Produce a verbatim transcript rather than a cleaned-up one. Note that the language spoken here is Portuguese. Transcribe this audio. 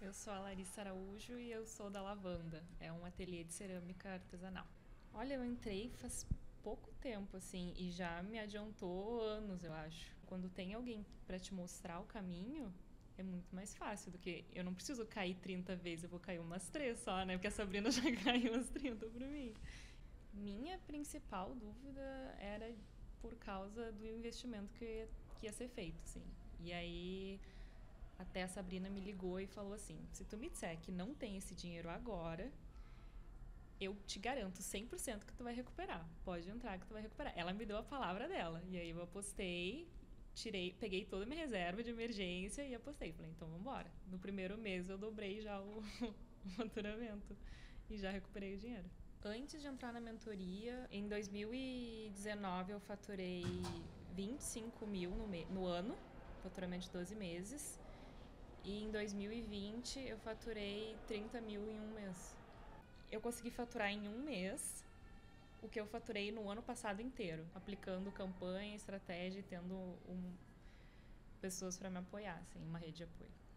Eu sou a Larissa Araújo e eu sou da Lavanda. É um ateliê de cerâmica artesanal. Olha, eu entrei faz pouco tempo, assim, e já me adiantou anos, eu acho. Quando tem alguém para te mostrar o caminho, é muito mais fácil do que... Eu não preciso cair trinta vezes, eu vou cair umas três só, né? Porque a Sabrina já caiu umas trinta por mim. Minha principal dúvida era por causa do investimento que ia, que ia ser feito, assim. E aí... Até a Sabrina me ligou e falou assim: se tu me disser que não tem esse dinheiro agora, eu te garanto cem por cento que tu vai recuperar. Pode entrar que tu vai recuperar. Ela me deu a palavra dela. E aí eu apostei, tirei, peguei toda a minha reserva de emergência e apostei. Falei, então vamos embora. No primeiro mês eu dobrei já o, o faturamento e já recuperei o dinheiro. Antes de entrar na mentoria, em dois mil e dezenove eu faturei vinte e cinco mil no, me- no ano, faturamento de doze meses. E em dois mil e vinte eu faturei trinta mil em um mês. Eu consegui faturar em um mês o que eu faturei no ano passado inteiro, aplicando campanha, estratégia e tendo um, pessoas para me apoiar, assim, uma rede de apoio.